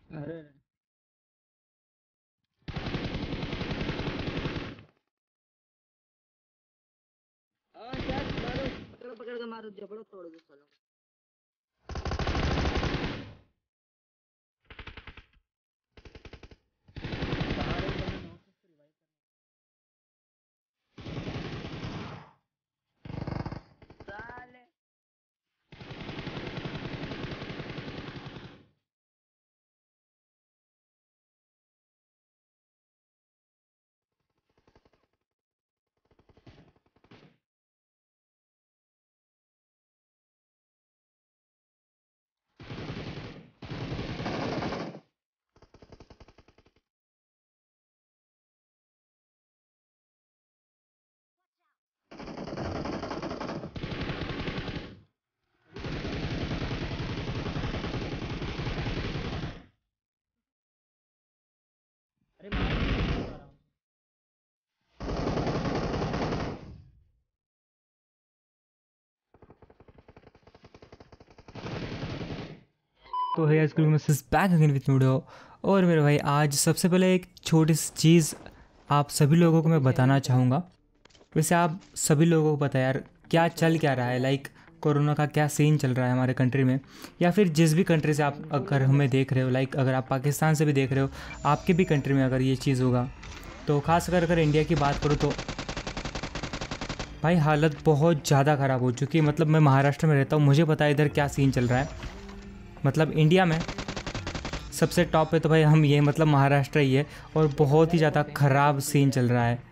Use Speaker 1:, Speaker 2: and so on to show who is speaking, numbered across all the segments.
Speaker 1: अरे हाँ यार, मारो, पकड़ पकड़ के मारो, जबड़ा तोड़ दो सालों को। बाहर एक बंदा नॉक है, उसको रिवाइव करना। साले अरे मारो आराम से। तो है स्कूल में बैक अगेन विथ वीडियो। और मेरे भाई आज सबसे पहले एक छोटी सी चीज़ आप सभी लोगों को मैं बताना चाहूँगा। वैसे आप सभी लोगों को पता है यार क्या चल क्या रहा है, लाइक कोरोना का क्या सीन चल रहा है हमारे कंट्री में, या फिर जिस भी कंट्री से आप अगर हमें देख रहे हो, लाइक अगर आप पाकिस्तान से भी देख रहे हो, आपके भी कंट्री में अगर ये चीज़ होगा तो खास कर अगर इंडिया की बात करूँ तो भाई हालत बहुत ज़्यादा ख़राब हो चुकी है। मतलब मैं महाराष्ट्र में रहता हूँ, मुझे पता है इधर क्या सीन चल रहा है। मतलब इंडिया में सबसे टॉप पे तो भाई हम ये मतलब महाराष्ट्र ही है, और बहुत ही ज़्यादा ख़राब सीन चल रहा है।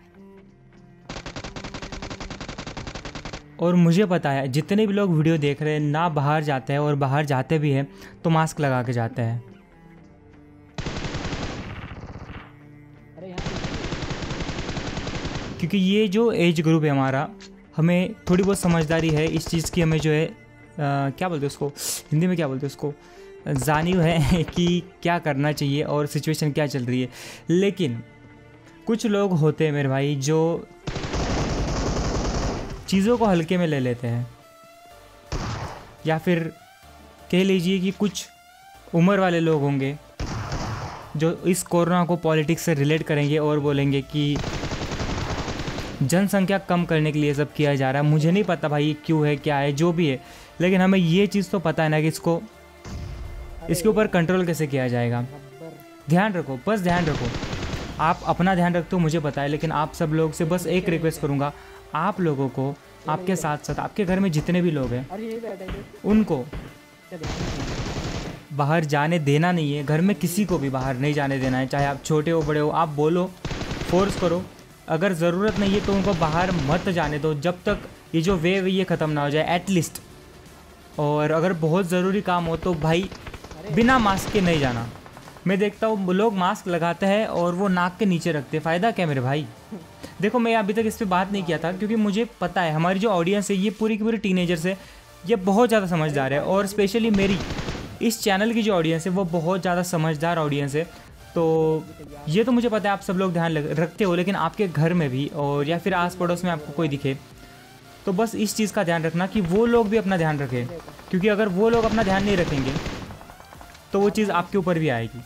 Speaker 1: और मुझे पता है जितने भी लोग वीडियो देख रहे हैं ना बाहर जाते हैं, और बाहर जाते भी हैं तो मास्क लगा के जाते हैं। क्योंकि ये जो एज ग्रुप है हमारा, हमें थोड़ी बहुत समझदारी है इस चीज़ की, हमें जो है क्या बोलते हैं उसको, हिंदी में क्या बोलते हैं उसको, जानिब है कि क्या करना चाहिए और सिचुएशन क्या चल रही है। लेकिन कुछ लोग होते हैं मेरे भाई जो चीज़ों को हल्के में ले लेते हैं, या फिर कह लीजिए कि कुछ उम्र वाले लोग होंगे जो इस कोरोना को पॉलिटिक्स से रिलेट करेंगे और बोलेंगे कि जनसंख्या कम करने के लिए सब किया जा रहा है। मुझे नहीं पता भाई क्यों है, क्या है, जो भी है, लेकिन हमें ये चीज़ तो पता है ना कि इसके ऊपर कंट्रोल कैसे किया जाएगा। ध्यान रखो, बस ध्यान रखो। आप अपना ध्यान रखते हो मुझे पता है, लेकिन आप सब लोग से बस एक रिक्वेस्ट करूँगा, आप लोगों को आपके साथ साथ आपके घर में जितने भी लोग हैं उनको बाहर जाने देना नहीं है। घर में किसी को भी बाहर नहीं जाने देना है, चाहे आप छोटे हो बड़े हो। आप बोलो, फोर्स करो, अगर ज़रूरत नहीं है तो उनको बाहर मत जाने दो जब तक ये जो वेव ये ख़त्म ना हो जाए एटलीस्ट। और अगर बहुत ज़रूरी काम हो तो भाई बिना मास्क के नहीं जाना। मैं देखता हूँ लोग मास्क लगाते हैं और वो नाक के नीचे रखते हैं, फ़ायदा क्या मेरे भाई। देखो मैं अभी तक इस पर बात नहीं किया था क्योंकि मुझे पता है हमारी जो ऑडियंस है ये पूरी की पूरी टीनेजर्स है, ये बहुत ज़्यादा समझदार है। और स्पेशली मेरी इस चैनल की जो ऑडियंस है वो बहुत ज़्यादा समझदार ऑडियंस है। तो ये तो मुझे पता है आप सब लोग ध्यान रखते हो, लेकिन आपके घर में भी और या फिर आस पड़ोस में आपको कोई दिखे तो बस इस चीज़ का ध्यान रखना कि वो लोग भी अपना ध्यान रखें, क्योंकि अगर वो लोग अपना ध्यान नहीं रखेंगे तो वो चीज़ आपके ऊपर भी आएगी।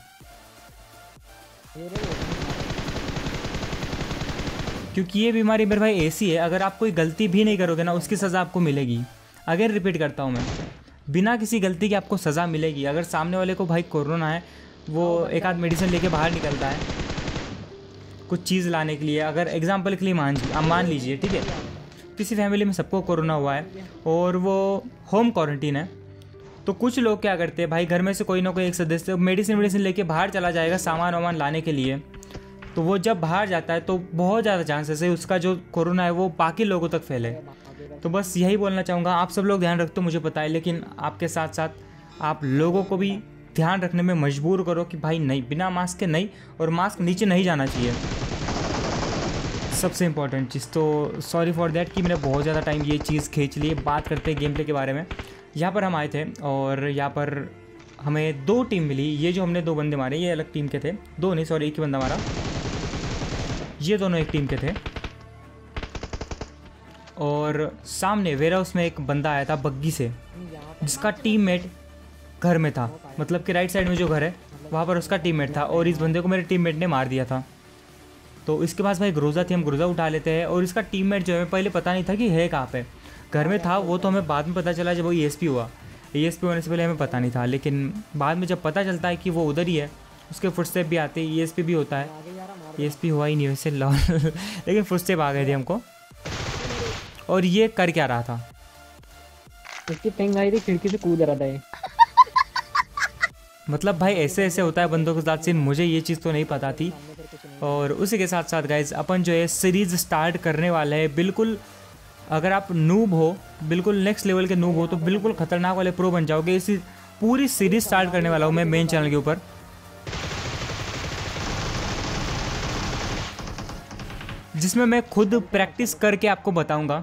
Speaker 1: क्योंकि ये बीमारी मेरे भाई ऐसी है, अगर आप कोई गलती भी नहीं करोगे ना उसकी सज़ा आपको मिलेगी। अगर रिपीट करता हूँ मैं, बिना किसी गलती के आपको सज़ा मिलेगी। अगर सामने वाले को भाई कोरोना है, वो एक आध मेडिसिन लेके बाहर निकलता है कुछ चीज़ लाने के लिए, अगर एग्जांपल के लिए मान लीजिए, ठीक है, किसी फैमिली में सबको कोरोना हुआ है और वो होम क्वारंटीन है, तो कुछ लोग क्या करते हैं भाई, घर में से कोई ना कोई एक सदस्य मेडिसिन लेके बाहर चला जाएगा सामान वामान लाने के लिए। तो वो जब बाहर जाता है तो बहुत ज़्यादा चांसेस है उसका जो कोरोना है वो बाकी लोगों तक फैले। तो बस यही बोलना चाहूँगा, आप सब लोग ध्यान रखते हो मुझे पता है, लेकिन आपके साथ साथ आप लोगों को भी ध्यान रखने में मजबूर करो कि भाई नहीं, बिना मास्क के नहीं, और मास्क नीचे नहीं जाना चाहिए, सबसे इंपॉर्टेंट चीज़। तो सॉरी फॉर देट कि मैंने बहुत ज़्यादा टाइम ये चीज़ खींच ली। बात करते हैं गेम प्ले के बारे में। यहाँ पर हम आए थे और यहाँ पर हमें दो टीम मिली। ये जो हमने दो बंदे मारे ये अलग टीम के थे, दो नहीं सॉरी एक ही बंदा मारा, ये दोनों एक टीम के थे। और सामने वेयर हाउस में एक बंदा आया था बग्गी से, जिसका टीममेट घर में था, मतलब कि राइट साइड में जो घर है वहाँ पर उसका टीममेट था और इस बंदे को मेरे टीममेट ने मार दिया था। तो इसके पास भाई ग्रोजा थी, हम ग्रोजा उठा लेते हैं। और इसका टीममेट जो है पहले पता नहीं था कि है कहाँ पे, घर में था वो, तो हमें बाद में पता चला जब वो ESP हुआ। ESP होने से पहले हमें पता नहीं था, लेकिन बाद में जब पता चलता है कि वो उधर ही है, उसके फुटस्टेप भी आते हैं, ESP भी होता है। ESP हुआ ही नहीं वैसे लॉल लेकिन फुटस्टेप आ गए थे हमको। और ये कर क्या रहा था,
Speaker 2: इसकी पिंग आई थी, खिड़की से कूद रहा था ये।
Speaker 1: मतलब भाई ऐसे ऐसे होता है बंदों के साथ सीन, मुझे ये चीज़ तो नहीं पता थी। और उसी के साथ साथ गाइज अपन जो है सीरीज़ स्टार्ट करने वाले हैं। बिल्कुल अगर आप नूब हो, बिल्कुल नेक्स्ट लेवल के नूब हो, तो बिल्कुल खतरनाक वाले प्रो बन जाओगे। इसी पूरी सीरीज स्टार्ट करने वाला हूँ मैं मेन चैनल के ऊपर। जिसमें मैं खुद प्रैक्टिस करके आपको बताऊंगा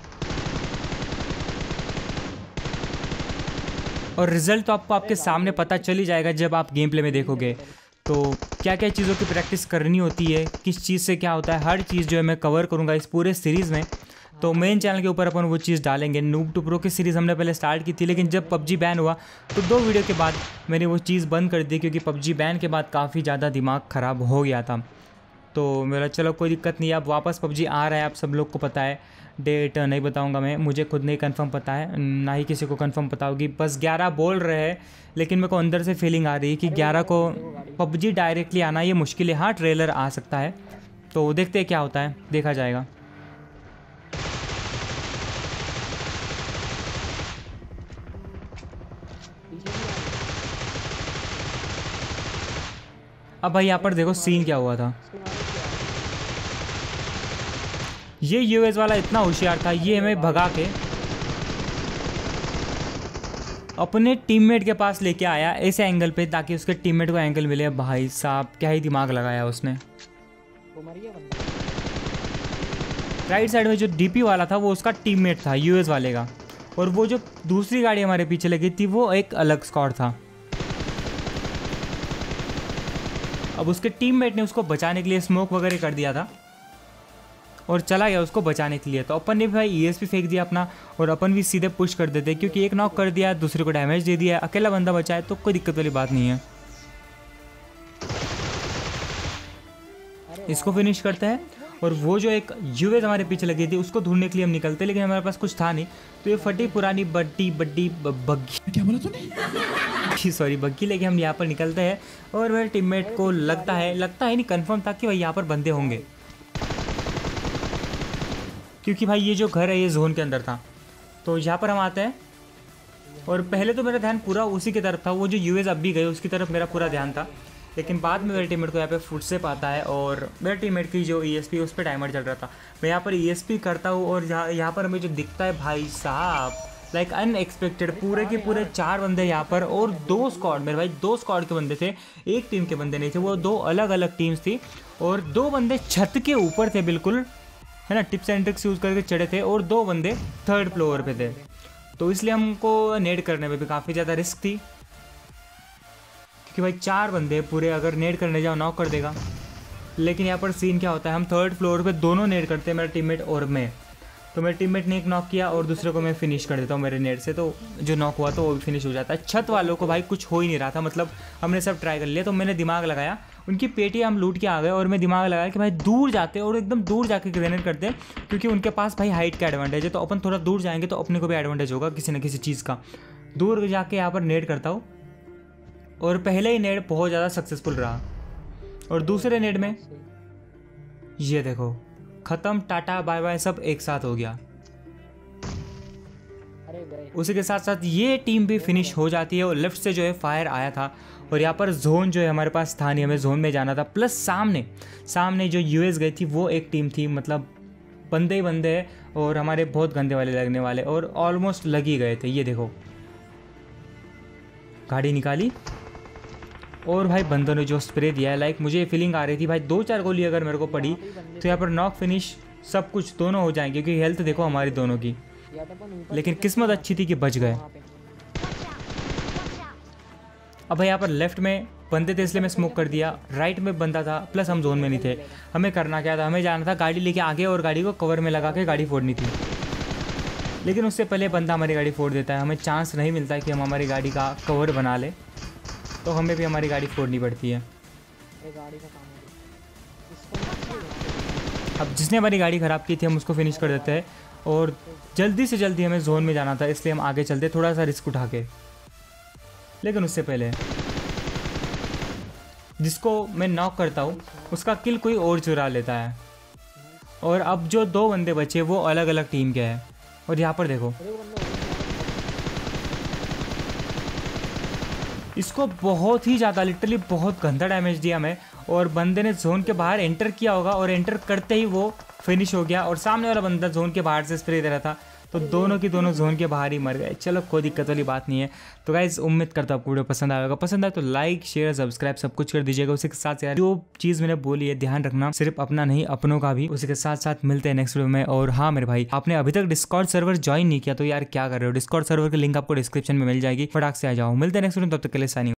Speaker 1: और रिजल्ट तो आपको आपके सामने पता चल ही जाएगा जब आप गेम प्ले में देखोगे। तो क्या क्या चीज़ों की प्रैक्टिस करनी होती है, किस चीज़ से क्या होता है, हर चीज़ जो है मैं कवर करूँगा इस पूरे सीरीज़ में। तो मेन चैनल के ऊपर अपन वो चीज़ डालेंगे। नूब टू प्रो की सीरीज़ हमने पहले स्टार्ट की थी, लेकिन जब PUBG बैन हुआ तो 2 वीडियो के बाद मैंने वो चीज़ बंद कर दी, क्योंकि PUBG बैन के बाद काफ़ी ज़्यादा दिमाग ख़राब हो गया था। तो मेरा चलो कोई दिक्कत नहीं है, अब वापस PUBG आ रहा है, आप सब लोग को पता है। डेट नहीं बताऊंगा मैं, मुझे खुद नहीं कंफर्म पता है, ना ही किसी को कंफर्म पता होगी। बस 11 बोल रहे हैं, लेकिन मेरे को अंदर से फीलिंग आ रही है कि 11 को PUBG डायरेक्टली आना ये मुश्किल है। हाँ ट्रेलर आ सकता है, तो देखते हैं क्या होता है, देखा जाएगा। अब भाई यहाँ पर देखो सीन क्या हुआ था। ये US वाला इतना होशियार था, ये हमें भगा के अपने टीममेट के पास लेके आया ऐसे एंगल पे, ताकि उसके टीममेट को एंगल मिले। भाई साहब क्या ही दिमाग लगाया उसने। राइट साइड में जो DP वाला था वो उसका टीममेट था US वाले का, और वो जो दूसरी गाड़ी हमारे पीछे लगी थी वो एक अलग स्क्वाड था। अब उसके टीममेट ने उसको बचाने के लिए स्मोक वगैरह कर दिया था और चला गया उसको बचाने के लिए। तो अपन ने भी भाई ESP फेंक दिया अपना, और अपन भी सीधे पुश कर देते, क्योंकि एक नॉक कर दिया, दूसरे को डैमेज दे दिया, अकेला बंदा बचा है तो कोई दिक्कत वाली बात नहीं है। इसको फिनिश करते हैं। और वो जो एक US हमारे पीछे लगी थी उसको ढूंढने के लिए हम निकलते, लेकिन हमारे पास कुछ था नहीं। तो ये फटी पुरानी बग्गी, क्या बोला तूने सॉरी बग्गी लेके हम यहाँ पर निकलते हैं। और मेरे टीममेट को लगता है नहीं, कंफर्म था कि भाई यहाँ पर बंदे होंगे, क्योंकि भाई ये जो घर है ये जोन के अंदर था। तो यहाँ पर हम आते हैं, और पहले तो मेरा ध्यान पूरा उसी की तरफ था, वो जो US अब भी गए उसकी तरफ मेरा पूरा ध्यान था। लेकिन बाद में मेरे टीममेट को यहाँ पे फुटस्टेप आता है, और मेरे टीममेट की जो ESP उस पर टाइमर चल रहा था। मैं यहाँ पर ESP करता हूँ, और यहाँ पर हमें जो दिखता है भाई साहब लाइक अनएक्सपेक्टेड, पूरे के पूरे 4 बंदे यहाँ पर, और 2 स्क्वाड, मेरे भाई 2 स्क्वाड के बंदे थे, एक टीम के बंदे नहीं थे, वो 2 अलग अलग टीम्स थी। और 2 बंदे छत के ऊपर थे बिल्कुल, है ना, टिप्स एंड ट्रिक्स यूज़ करके चढ़े थे, और 2 बंदे 3rd फ्लोर पे थे। तो इसलिए हमको नेड करने में भी काफ़ी ज़्यादा रिस्क थी, क्योंकि भाई 4 बंदे पूरे, अगर नेड करने जाओ नॉक कर देगा। लेकिन यहाँ पर सीन क्या होता है, हम 3rd फ्लोर पे दोनों नेड करते हैं, मेरा टीममेट और मैं। तो मेरे टीममेट ने एक नॉक किया और दूसरे को मैं फिनिश कर देता हूँ मेरे नेट से, तो जो नॉक हुआ तो वो भी फिनिश हो जाता है। छत वालों को भाई कुछ हो ही नहीं रहा था, मतलब हमने सब ट्राई कर लिया। तो मैंने दिमाग लगाया, उनकी पेटी हम लूट के आ गए, और मैं दिमाग लगाया कि भाई दूर जाते और एकदम दूर जाके ग्रेनेड करते हैं, क्योंकि उनके पास भाई हाइट का एडवांटेज है। तो अपन थोड़ा दूर जाएंगे तो अपने को भी एडवांटेज होगा किसी न किसी चीज़ का। दूर जाके यहाँ पर नेड करता हूँ, और पहले ही नेड बहुत ज़्यादा सक्सेसफुल रहा, और दूसरे नेड में ये देखो ख़त्म, टाटा बाय बाय सब एक साथ हो गया। उसी के साथ साथ ये टीम भी फिनिश हो जाती है, और लेफ्ट से जो है फायर आया था, और यहाँ पर जोन जो है हमारे पास था नहीं, हमें जोन में जाना था। प्लस सामने जो US गई थी वो एक टीम थी, मतलब बंदे ही बंदे हैं, और हमारे बहुत गंदे वाले लगने वाले, और ऑलमोस्ट लग ही गए थे। ये देखो गाड़ी निकाली, और भाई बंदों ने जो स्प्रे दिया है, लाइक मुझे फीलिंग आ रही थी भाई 2-4 गोली अगर मेरे को पड़ी तो यहाँ पर नॉक फिनिश सब कुछ दोनों हो जाएंगे, क्योंकि हेल्थ देखो हमारी दोनों की। लेकिन किस्मत अच्छी थी कि बच गए। अब भाई यहाँ पर लेफ्ट में बंदे थे इसलिए मैं स्मोक कर दिया, राइट में बंदा था, प्लस हम जोन में नहीं थे। हमें करना क्या था, हमें जाना था गाड़ी लेके आगे, और गाड़ी को कवर में लगा के गाड़ी फोड़नी थी। लेकिन उससे पहले बंदा हमारी गाड़ी फोड़ देता है, हमें चांस नहीं मिलता है कि हम हमारी गाड़ी का कवर बना ले। तो हमें भी हमारी गाड़ी फोड़नी पड़ती है।
Speaker 2: अरे गाड़ी का काम हो गया।
Speaker 1: अब जिसने हमारी गाड़ी ख़राब की थी हम उसको फिनिश कर देते हैं और जल्दी से जल्दी हमें जोन में जाना था, इसलिए हम आगे चलते थोड़ा सा रिस्क उठा के। लेकिन उससे पहले जिसको मैं नॉक करता हूँ उसका किल कोई और चुरा लेता है। और अब जो 2 बंदे बचे वो अलग अलग टीम के हैं। और यहाँ पर देखो
Speaker 2: अरे वो बंदा
Speaker 1: इसको बहुत ही ज़्यादा लिटरली बहुत गंदा डैमेज दिया मैं, और बंदे ने जोन के बाहर एंटर किया होगा और एंटर करते ही वो फिनिश हो गया। और सामने वाला बंदा जोन के बाहर से स्प्रे दे रहा था, तो दोनों की दोनों जोन के बाहर ही मर गए। चलो कोई दिक्कत वाली बात नहीं है। तो गाइज उम्मीद करता हूँ आपको वीडियो पसंद आएगा। पसंद आए तो लाइक शेयर सब्सक्राइब सब कुछ कर दीजिएगा। उसी के साथ यार जो चीज़ मैंने बोली है ध्यान रखना, सिर्फ अपना नहीं अपनों का भी। उसी के साथ साथ मिलते हैं नेक्स्ट वीडियो में। और हाँ मेरे भाई, आपने अभी तक डिस्कॉर्ड सर्वर ज्वाइन नहीं किया तो यार क्या कर रहे हो। डिस्कॉर्ड सर्वर की लिंक आपको डिस्क्रिप्शन में मिल जाएगी, फटाक से आ जाओ। मिलते हैं नेक्स्ट वीडियो में, तब तक के लिए साइनिंग।